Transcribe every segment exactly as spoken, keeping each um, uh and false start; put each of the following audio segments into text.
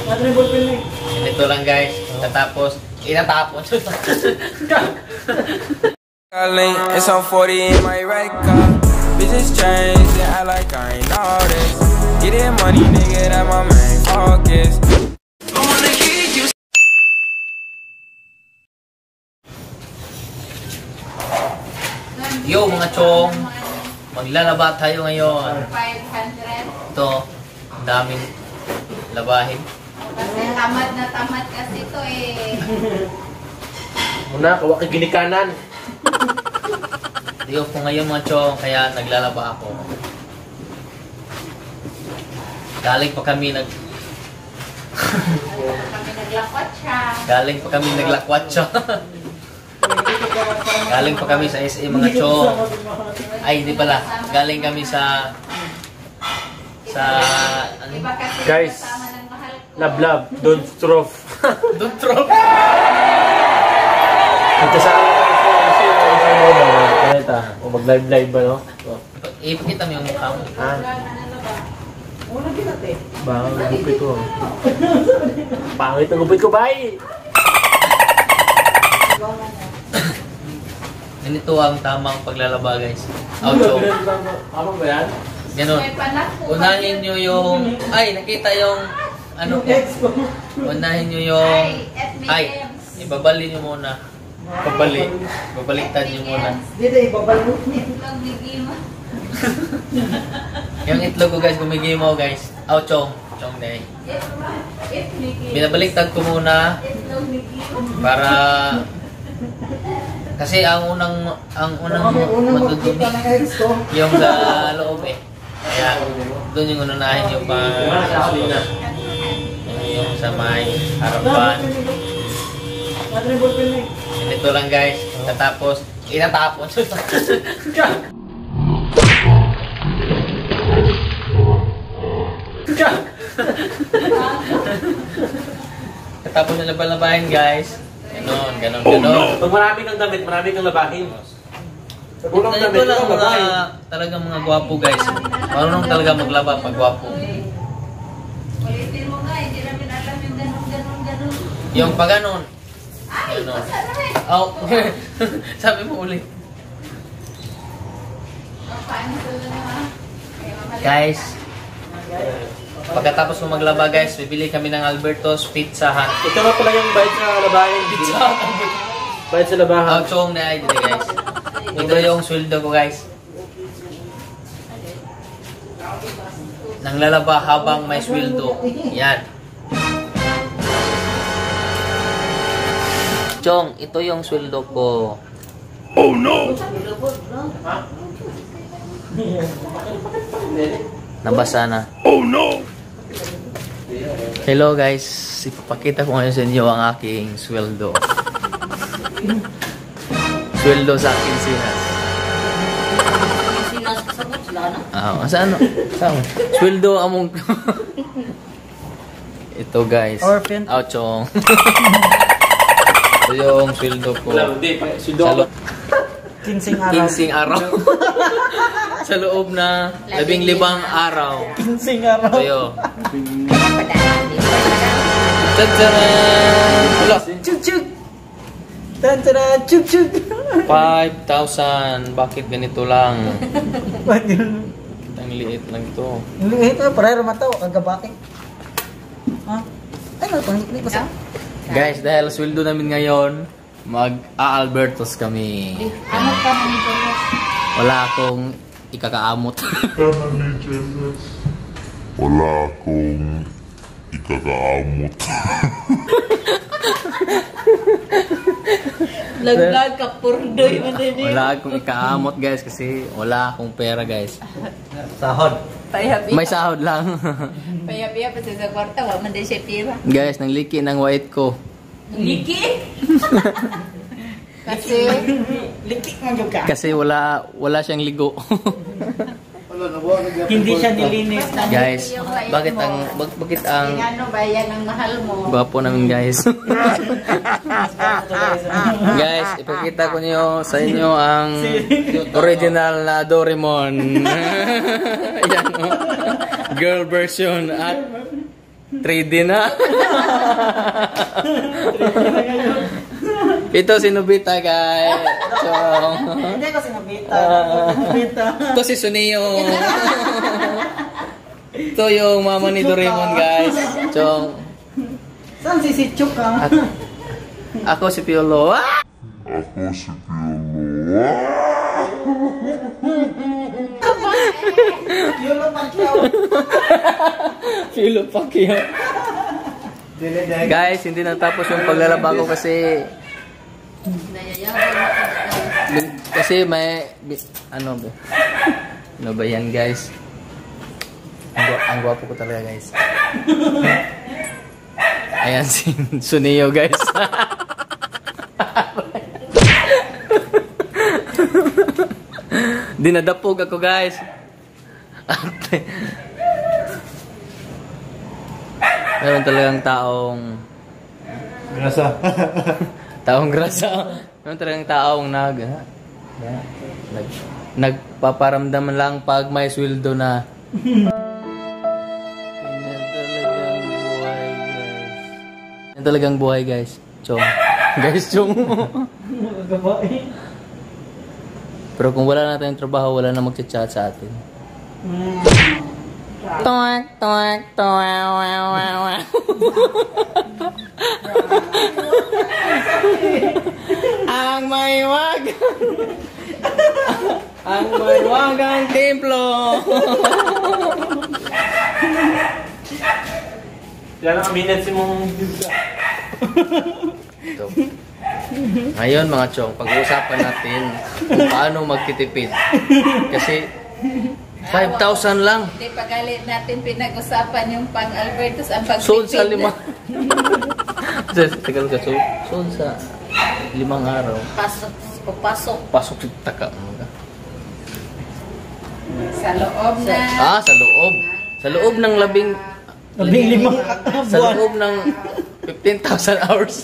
Ito lang guys, tatapos, inatapos. It's on forty in my right car. Business change, I like I ain't all this. Getting money, nigga, that my main focus. Yo mga chong, maglalaba tayo ngayon. five hundred. Ito, ang daming labahin. Kasi tamad na tamad kasi ito eh. Muna, kawa kay ginikanan. Diyo po ngayon mga chong, kaya naglalaba ako. Galing pa kami nag... Kami naglakwat siya. Galing pa kami naglakwat siya. Galing pa kami sa S A mga chong. Ay, hindi pala. Galing kami sa... Sa... Ano? Iba kasi Guys, kasama ng mahal ko. Love, love, don't stroke. Don't throw. Ito sa akin kasi kasi mo ba kaneta o mag-live live ba no? Ipakita mo yung mukha mo. Ha? Bang, gupit ko. Pangit ang gupit ko, bay. Ganito ang tamang paglalaba guys. Auto. Tama ba yan? Ganun. May panak po. Unahin nyo yung... Ay, nakita yung... Ano ko? Unahin nyo yung... Ay, ibabali nyo muna. Babali. Babaliktad nyo muna. Itlog ni Gima. Yung itlog ko guys, gumigimaw guys. Aw, chong. Chong day. Binabaliktad ko muna Itlog ni Gima. para... Kasi ang unang... Ang unang matudumi yung sa loob eh. Kaya doon yung unahin yung pa... Yung sa may harapan. Ito lang guys, tatapos, inatapos. Tatapos na laban-labahin guys. Ganon, ganon, ganon. Pag marami kang damit, marami kang labahin. Pag walang Ito damit, lang walang mga, labahin. talagang mga gwapo guys. Marunong talaga maglaba pag gwapo. Ulitin mo nga, hindi namin alam yung ganun, ganun, ganun. Yung pag ganon. Ay, Ganon. basta na rin. Oh, sabi mo ulit. Paano ko na naman? Guys, pagkatapos mo maglaba guys, bibili kami ng Alberto's Pizza Hut. Ito nga pala yung bayad sa labahin. Pizza Hut. Bayad sa labahan. Ang chong na ay dito guys. Ito yung sweldo ko guys. Nang lalaba habang may sweldo. Yan. Chong, ito yung sweldo ko. Oh no! Nabasa na. Oh no! Hello guys, ipapakita ko ngayon sa inyo ang aking sweldo. Sweldo sa akin sinas. Sinasagot sila, no? Ah, saan? Saan? Sweldo among... Ito guys. Orphan. Oh, chong. Ito yung sweldo ko. Wala, hindi. Sa Sudo lo- Kinsing araw. Kinsing araw. Sa loob na labing libang araw. Kinsing araw. Ito yun. Tadaan! Wala. Chug chug. Tantara, chug chug. five thousand. Bakit ganito lang? Ba't yun? Ang liit lang ito. Ito, parero mataw, kagabaki. Ha? Ay, nagpangikli ko sa... Guys, dahil sweldo namin ngayon, mag-a-Albertos kami. Ano ka naman ito? Wala akong ikakaamot. Wala akong ikakaamot. Laglag ka, purdoy mo din eh. Wala akong ikaamot guys kasi wala akong pera guys. Sahod. Payabi. May sahod lang. Payabi pa sa kwarta, wala man din siya pira. Guys, nang liki ng white ko. Liki? Kasi, Likik mo yung ka. Kasi wala wala siyang ligo. Hindi siya nilinis. Guys, bakit ang bak- bakit ang ano ba yan ang mahal mo? gwapo namin guys. Guys, ipakita ko niyo sa inyo ang original na Doraemon. Yan, oh. Girl version at three D na. Ito si Nobita, guys. Chong. Hindi ko sinabita. Sinabita. Ito si Sunio. Ito yung mama ni Doraemon, guys. Chong. Saan si Sichuk ka? At ako si Piolo. Ah! Ako si Piolo. Piolo Pacquiao. Piolo Pacquiao. Guys, hindi natapos yung paglalaba ko kasi kasi may ano ba? Ano ba yan, guys? Ang, gu ang gwapo ko talaga, guys. Ayan si Sunio, guys. Dinadapog ako, guys. Meron talagang taong Grasa. taong grasa. Meron talagang taong nag ha? nag nagpaparamdam lang pag may sweldo na. Yan talagang buhay, guys. Yan talagang buhay, guys. Chong. Guys, chong. Pero kung wala na tayong trabaho, wala na magchat-chat sa atin. Tuwak, tuwak, tuwak, wow, wow, wow. Ang maywag. Ang maywagang templo. Yan ang minutes mong Ito. Ngayon, mga chong, pag-uusapan natin kung paano magtitipid. Kasi five thousand lang. Hindi pagalit natin pinag-usapan yung pang Albertus ang pagpipid. Sold sa lima. Tagal ka, sold, sold sa limang araw. Pasok o pasok Pasok sa taka. sa loob na. Ah, sa loob. Sa loob ng labing... Labing limang Sa loob ng fifteen thousand hours.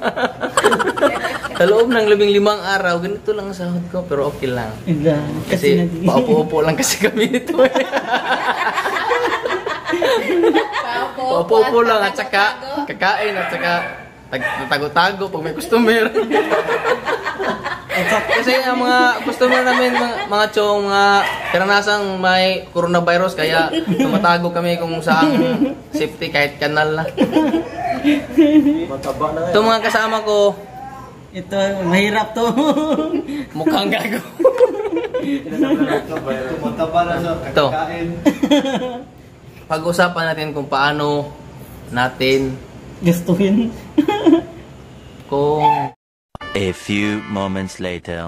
Sa loob ng labing limang araw, ganito lang ang sahod ko, pero okay lang. Kasi paupo-upo lang kasi kami nito. Paupo-upo lang at saka kakain at saka tago-tago pag may customer. Kasi ang mga customer namin, mga, mga chong, mga karanasang may coronavirus, kaya tumatago kami kung saan safety kahit kanal na. Ito mga kasama ko, ito, mahirap to. mukhang gago. Ito. Pag-usapan natin kung paano natin Gustuhin. kung A few moments later.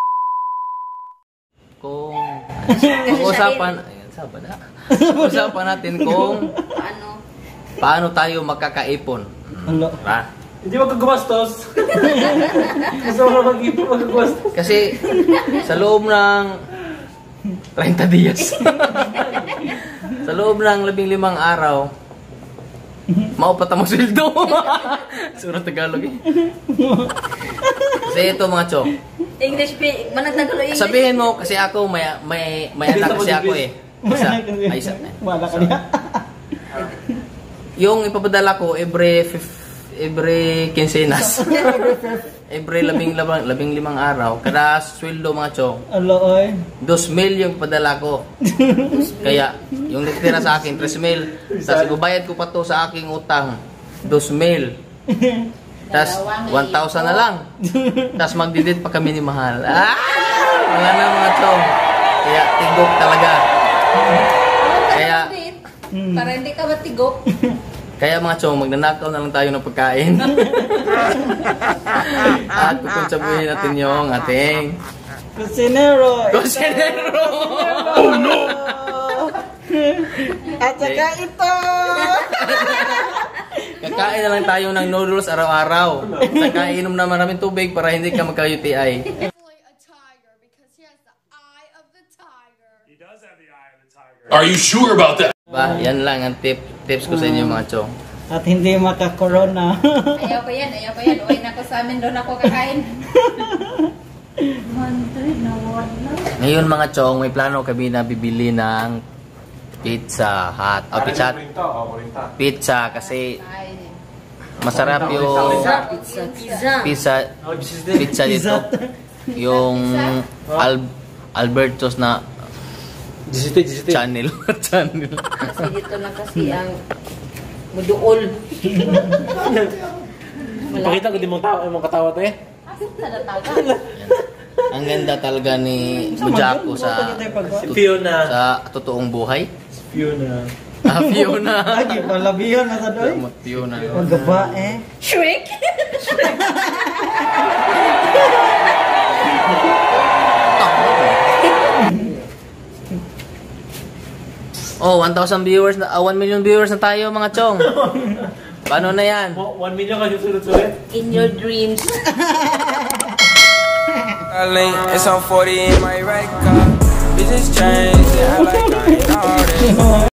kung pag-usapan ayan, sabi na. Pag-usapan natin kung Ano? paano tayo magkakaipon. Ano? Ha? Hindi mo gumastos. Gusto mo mag-ipon, mag-gumastos. Kasi sa loob ng thirty dias. Sa loob ng labing limang araw, maupat mo sweldo. Surang Tagalog eh. Kasi ito mga chong, English, managtagulo English. sabihin mo kasi ako may may may anak kasi ako eh. Isa, ay isa. Wala ka niya. Yung ipapadala ko every fif- every quincenas. Every labing, labing, labing limang araw. Kada sweldo mga chong, Alo, oy. dos mil yung ipadala ko. Kaya yung natitira sa akin, tres mil. Tapos ibabayad ko pa to sa aking utang, dos mil. Tapos one thousand na lang. Tapos magdidit pa kami ni Mahal. Ah! Wala na mga chong. Kaya tigok talaga. Kaya Para hindi ka matigok. Kaya mga chong, magnanakaw na lang tayo ng pagkain. At kukonsabuhin natin yung ating Kusinero. kusinero. Oh no! At saka ito. Kakain na lang tayo ng noodles araw-araw. Saka inom na maraming tubig para hindi ka magka-U T I. A tiger because he has the eye of the tiger. He does have the eye of the tiger. Are you sure about that? Ba, yan lang ang tip, tips ko sa inyo mga chong. At hindi maka-corona. Ayaw ko yan, ayaw ko yan. Uwi na ko sa amin, doon ako kakain. Ngayon mga chong, may plano kami na bibili ng Pizza Hut. Oh, Pizza Hut. Kurinta, oh, kurinta. Pizza kasi Ay, masarap yung Pizza, pizza. pizza Oh, this is the... pizza dito. Yung Al Alberto's na Gisite, gisite. channel. channel. Kasi dito na kasi ang muduol. Pakita ko din mong tao, mong katawa to eh. Ang ganda talaga ni Mujako sa Si Fiona. sa totoong buhay. Si Fiona. Ah, Fiona. Lagi, palabihan na sa doy. Salamat, Fiona. Ang gaba eh. Shrek? Oh, one thousand viewers na, ah, one million viewers na tayo mga chong. Paano na yan? Oh, one million ka susunod-sunod. In your dreams. It's on forty in my right car. Bitches change, yeah, I like I ain't all this.